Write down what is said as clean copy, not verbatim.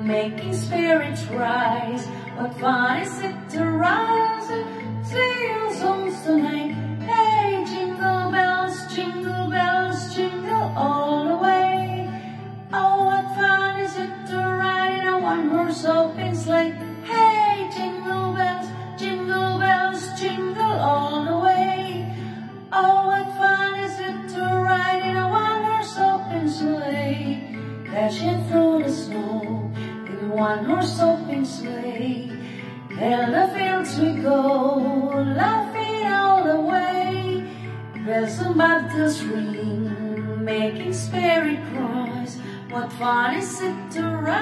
making spirits rise. What fun is it to rise and sing songs tonight? Hey, jingle bells, jingle all the way. Oh, what fun is it to ride in a one-horse open sleigh? Hey, jingle bells, jingle all the way. Oh, what fun is it to ride in a one-horse open sleigh? Dashing through the snow in a one-horse open sleigh. Down the fields we go, laughing all the way. Bells and bobtails ring, making spirit cries. What fun is it to ride